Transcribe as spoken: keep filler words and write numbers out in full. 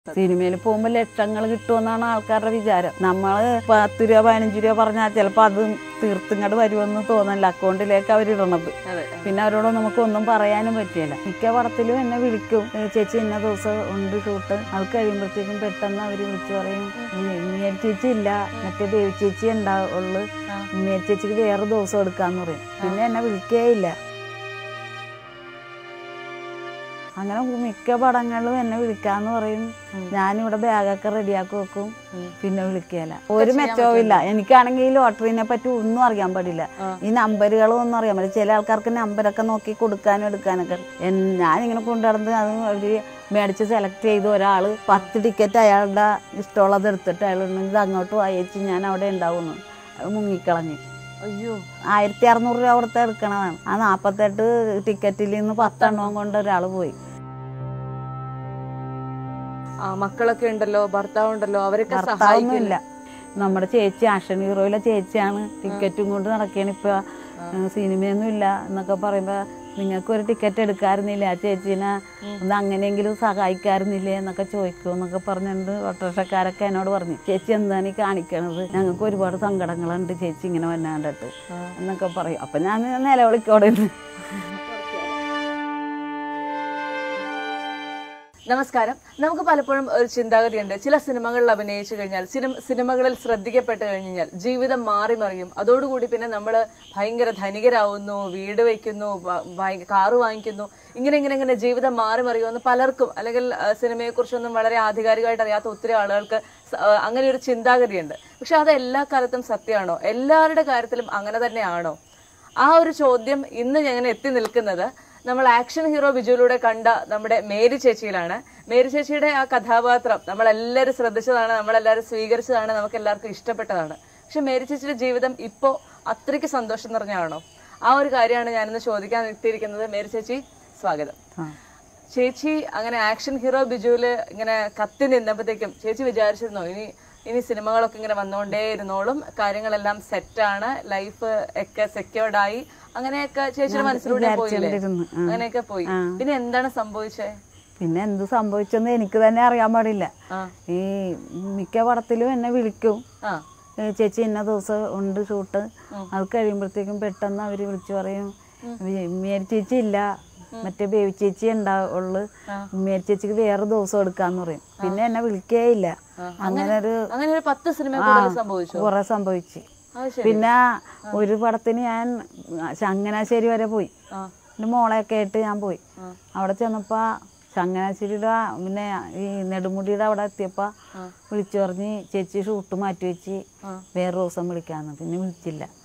സിനിമയിൽ പോകുമ്പോൾ ലക്ഷങ്ങൾ കിട്ടുമെന്നാണ് ആൾക്കാരുടെ വിചാരം. നമ്മൾ പത്ത് രൂപ പതിനഞ്ച് രൂപ പറഞ്ഞാൽ ചിലപ്പോൾ അത് തീർത്തിങ്ങോട്ട് വരുമെന്ന് തോന്നില്ല. അക്കൗണ്ടിലേക്ക് അവരിടണത്. പിന്നെ അവരോട് നമുക്കൊന്നും പറയാനും പറ്റില്ല. മിക്ക പടത്തിലും എന്നെ വിളിക്കും, ചേച്ചി ഇന്ന ദിവസം ഉണ്ട് ഷൂട്ട്. അത് കഴിയുമ്പോഴത്തേക്കും പെട്ടെന്ന് അവർ വിളിച്ചു പറയും, മേരി ചേച്ചി ഇല്ല, മറ്റേ ദേവി ചേച്ചി ഉണ്ടാവുള്ളു, മേരി ചേച്ചിക്ക് വേറെ ദിവസം എടുക്കാന്ന് പറയും. പിന്നെ എന്നെ വിളിക്കേ ഇല്ല. അങ്ങനെ മിക്ക പടങ്ങളിലും എന്നെ വിളിക്കാന്ന് പറയും. ഞാനിവിടെ ബാഗൊക്കെ റെഡിയാക്കി വെക്കും, പിന്നെ വിളിക്കല. ഒരു മെച്ചവും ഇല്ല. എനിക്കാണെങ്കിൽ ഈ ലോട്ടറിനെ പറ്റി ഒന്നും അറിയാൻ പാടില്ല. ഈ നമ്പറുകളും ഒന്നും അറിയാൻ പാടില്ല. ചില ആൾക്കാർക്ക് നമ്പരൊക്കെ നോക്കി കൊടുക്കാനും എടുക്കാനൊക്കെ. ഞാനിങ്ങനെ കൊണ്ടുനടന്ന് അത് അവര് മേടിച്ച് സെലക്ട് ചെയ്ത് ഒരാൾ പത്ത് ടിക്കറ്റ് അയാളുടെ ഇഷ്ടമുള്ളത് എടുത്തിട്ട് അയാൾ ഇത് അങ്ങോട്ട് വായിച്ച് ഞാൻ അവിടെ ഉണ്ടാവുന്നു. അത് മുങ്ങിക്കളഞ്ഞ്. അയ്യോ, ആയിരത്തി അറുന്നൂറ് രൂപ കൊടുത്ത് എടുക്കണതാണ്. ആ നാപ്പത്തെട്ട് ടിക്കറ്റിൽ നിന്ന് പത്തെണ്ണവും കൊണ്ട് ഒരാൾ പോയി. ആ മക്കളൊക്കെ ഉണ്ടല്ലോ, ഭർത്താവ് ഉണ്ടല്ലോ, അവരൊക്കെ ഭർത്താവൊന്നുമില്ല. നമ്മുടെ ചേച്ചി ആക്ഷൻ ഹീറോയിലെ ചേച്ചിയാണ് ടിക്കറ്റും കൊണ്ട് നടക്കുകയാണ്. ഇപ്പൊ സിനിമയൊന്നും ഇല്ല എന്നൊക്കെ പറയുമ്പോ നിങ്ങൾക്ക് ഒരു ടിക്കറ്റ് എടുക്കാറുന്നില്ല, ആ ചേച്ചീനെ ഒന്ന് അങ്ങനെയെങ്കിലും സഹായിക്കാറുന്നില്ലേ എന്നൊക്കെ ചോദിക്കും എന്നൊക്കെ പറഞ്ഞിട്ടുണ്ട്. ഓട്ടോറിക്ഷക്കാരൊക്കെ എന്നോട് പറഞ്ഞു, ചേച്ചി എന്താണ് ഈ കാണിക്കണത്, ഞങ്ങൾക്ക് ഒരുപാട് സങ്കടങ്ങളുണ്ട് ചേച്ചി ഇങ്ങനെ വന്നാണ്ടിട്ട് എന്നൊക്കെ പറയും. അപ്പൊ ഞാൻ നിലവിളിക്കോടെ. നമസ്കാരം. നമുക്ക് പലപ്പോഴും ഒരു ചിന്താഗതിയുണ്ട്, ചില സിനിമകളിൽ അഭിനയിച്ചു കഴിഞ്ഞാൽ, സിനിമ സിനിമകളിൽ ശ്രദ്ധിക്കപ്പെട്ട് കഴിഞ്ഞാൽ ജീവിതം മാറി മറിയും. അതോടുകൂടി പിന്നെ നമ്മൾ ഭയങ്കര ധനികരാവുന്നു, വീട് വയ്ക്കുന്നു, കാറ് വാങ്ങിക്കുന്നു, ഇങ്ങനെ ഇങ്ങനെ ഇങ്ങനെ ജീവിതം മാറി മറിയുമെന്ന് പലർക്കും, അല്ലെങ്കിൽ സിനിമയെക്കുറിച്ചൊന്നും വളരെ ആധികാരികമായിട്ട് അറിയാത്ത ഒത്തിരി ആളുകൾക്ക് അങ്ങനെ ഒരു ചിന്താഗതിയുണ്ട്. പക്ഷെ അത് എല്ലാ കാലത്തും സത്യമാണോ? എല്ലാവരുടെ കാര്യത്തിലും അങ്ങനെ തന്നെയാണോ? ആ ഒരു ചോദ്യം ഇന്ന് ഞാൻ എത്തി നിൽക്കുന്നത് നമ്മൾ ആക്ഷൻ ഹീറോ ബിജുവിലൂടെ കണ്ട നമ്മുടെ മേരി ചേച്ചിയിലാണ്. മേരി ചേച്ചിയുടെ ആ കഥാപാത്രം നമ്മളെല്ലാവരും ശ്രദ്ധിച്ചതാണ്, നമ്മളെല്ലാവരും സ്വീകരിച്ചതാണ്, നമുക്ക് എല്ലാവർക്കും ഇഷ്ടപ്പെട്ടതാണ്. പക്ഷെ മേരി ചേച്ചിയുടെ ജീവിതം ഇപ്പോൾ അത്രയ്ക്ക് സന്തോഷം നിറഞ്ഞാണോ? ആ ഒരു കാര്യമാണ് ഞാനിന്ന് ചോദിക്കാൻ എത്തിയിരിക്കുന്നത്. മേരി ചേച്ചി, സ്വാഗതം. ചേച്ചി അങ്ങനെ ആക്ഷൻ ഹീറോ ബിജുവില് ഇങ്ങനെ കത്തി നിന്നപ്പോഴത്തേക്കും ചേച്ചി വിചാരിച്ചിരുന്നോ ഇനി ഇനി സിനിമകളൊക്കെ ഇങ്ങനെ വന്നുകൊണ്ടേ ഇരുന്നോളും, കാര്യങ്ങളെല്ലാം സെറ്റാണ്, ലൈഫ് ഒക്കെ സെക്യൂർഡായി, അങ്ങനെയൊക്കെ ചേച്ചിയുടെ മനസ്സിലൂടെ പോയില്ലേ? അങ്ങനെയൊക്കെ പോയി. പിന്നെ എന്താണ് സംഭവിച്ചത്? പിന്നെ എന്ത് സംഭവിച്ചെന്ന് എനിക്ക് തന്നെ അറിയാൻ പാടില്ല. ഈ മിക്ക പടത്തിലും എന്നെ വിളിക്കും, ചേച്ചി ഇന്ന ദിവസം ഉണ്ട് ഷൂട്ട്. അത് കഴിയുമ്പോഴത്തേക്കും പെട്ടെന്ന് അവര് വിളിച്ചു പറയും, മേരി ചേച്ചി ഇല്ല, മറ്റേ ബേബി ചേച്ചി ഉണ്ടാവുള്ളു, മേരി ചേച്ചിക്ക് വേറെ ദിവസം എടുക്കാന്ന് പറയും. പിന്നെ എന്നെ വിളിക്കേ ഇല്ല. അങ്ങനെ ഒരു കുറെ സംഭവിച്ചു. പിന്നെ ഒരു പടത്തിന് ഞാൻ ചങ്ങനാശ്ശേരി വരെ പോയി. എന്റെ മോളെയൊക്കെ ആയിട്ട് ഞാൻ പോയി. അവിടെ ചെന്നപ്പോ ചങ്ങനാശ്ശേരിയുടെ പിന്നെ ഈ നെടുമുടിയുടെ അവിടെ എത്തിയപ്പോ വിളിച്ചു പറഞ്ഞ് ചേച്ചി ഷൂട്ട് മാറ്റി വെച്ച് വേറെ ദിവസം വിളിക്കാന്ന്. പിന്നെ വിളിച്ചില്ല.